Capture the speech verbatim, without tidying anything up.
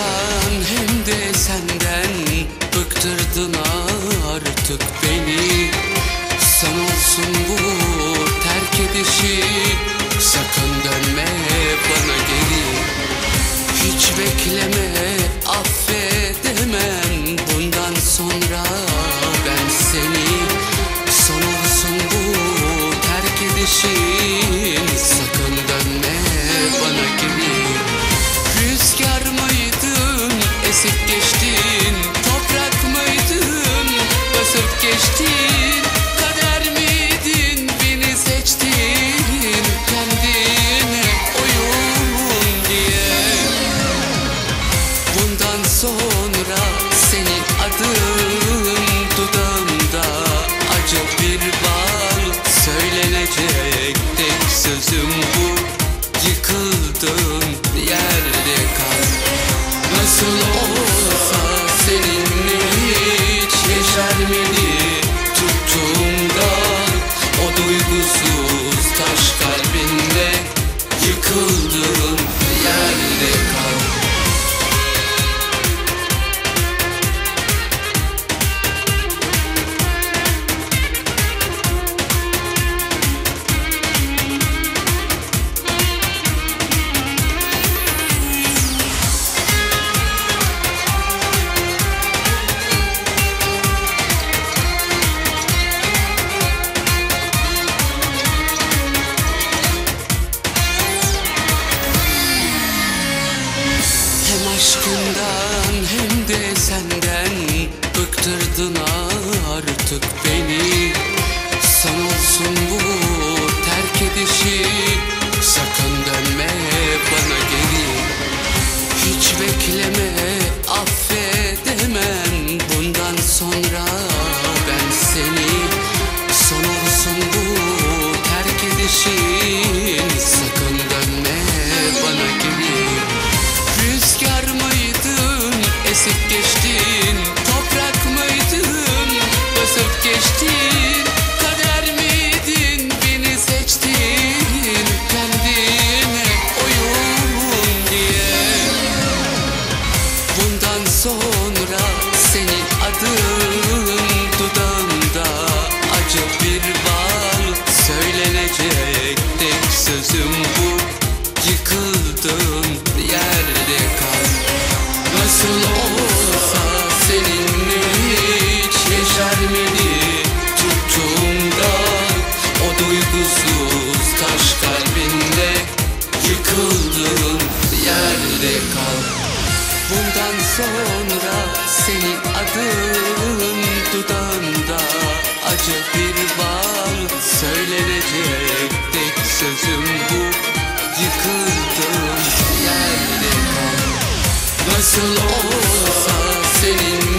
aşkından hem de senden bıktırdın artık beni. Son olsun bu terk edişin, sakın dönme bana geri. Hiç bekleme, affedemem bundan sonra ben seni. Son olsun bu terk edişin, sakın dönme bana geri. Rüzgar mıydın, esip geçtin, toprak mıydın, basıp geçtin. Kader miydin, beni seçtin, kendine oyun diye. Bundan sonra senin adın dudağımda, acı bir bal söylenecek tek sözüm bu. Yıkıldığın yerde kal. Nasıl olsa seninle hiç yeşermedi tuttuğumdan o duygusuz taş kalbinde. Yıkıldığın yerde kal. Aşkından hem de senden bıktırdın artık beni. Son olsun bu terk edişin, sakın dönme bana geri. Hiç bekleme, affedemem bundan sonra ben seni. Son olsun bu terk edişin, sakın dönme bana geri. Rüzgar mıydın, esip geçtin, toprak mıydın, basıp geçtin. Kader miydin, beni seçtin, kendine oyun diye. Bundan sonra senin adın dudağımda, acı bir bal söylenecek tek sözüm bu. Yıkıldığın yerde kal. Nasıl olsa seninle hiç yeşermedi tuttuğumdan o duygusuz taş kalbinde. Yıkıldığın yerde kal. Bundan sonra senin adın dudağımda, acı bir bal söylenecek tek sözüm bu. Yıkıldığın yerde kal. Nasıl olsa senin